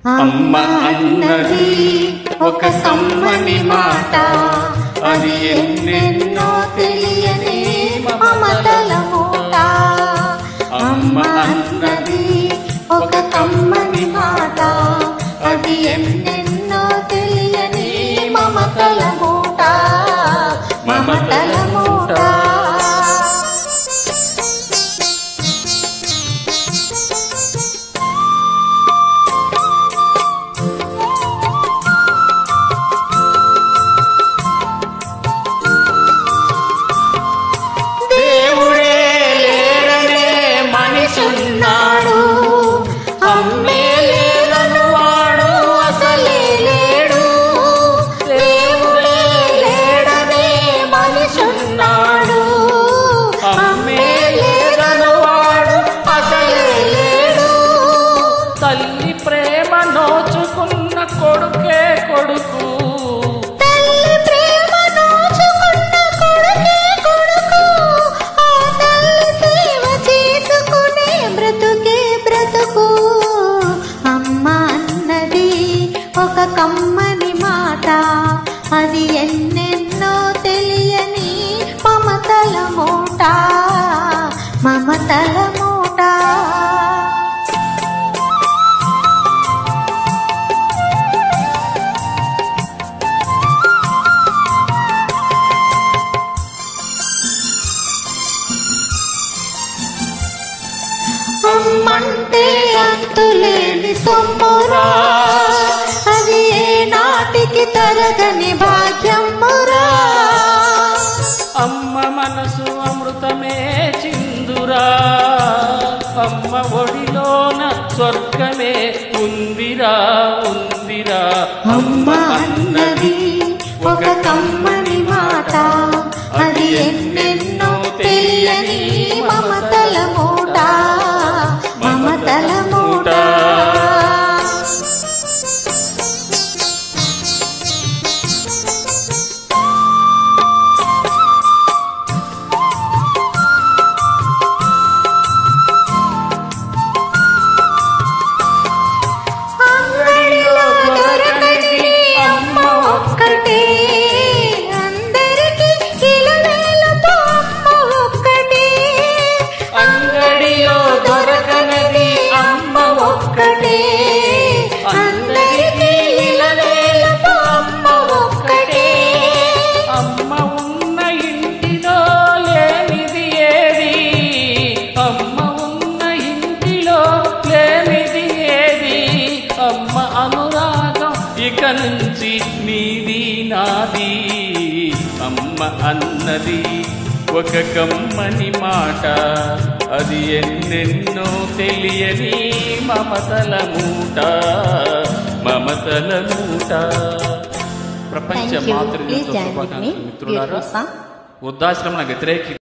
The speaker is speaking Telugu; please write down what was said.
అమ్మ అన్నది ఒక కమ్మని మాట, అది ఎన్నెన్నో తెలియని మమతల మూట. అమ్మ అన్నది ఒక కమ్మని మాట, అది ఎన్నెన్నో తెలియని మమతల మూట, మమతల మూట. అమ్మే లేదను వాడు అసలే లేడు, దేవుడే లేడనే మనిషున్నాడు. అమ్మే లేదను వాడు అసలే లేడు, తల్లి ప్రేమ నోచుకున్న కొడుకే కొడుకు. ఒక కమ్మని మాట, అది ఎన్నెన్నో తెలియని మమతల మూట, మమతల మూట. అమ్మంటే అంతులేని సొమ్మురా, అది ఏ నాటికి తరగని భాగ్యమురా. అమ్మ మనసు అమృతమే చిందురా, అమ్మ ఒడిలోన స్వర్గమే ఉందిరా, ఉందిరా. అమ్మ అన్నది ఒక కమ్మని మాట, అది ఎన్నెన్నో తెలియని మమతల మూట, మమతల మూట. అమ్మ అనురాగం ఇక నుంచి నీది నాది. అమ్మ అన్నది ఒక కమ్మని మాట, అది ఎన్నెన్నో తెలియని మమతల మూట, మమతల మూట. ప్రపంచ మాతృత్వ శుభాకాంక్షలు మిత్రులారా. వృద్ధాశ్రమణ వ్యతిరేకి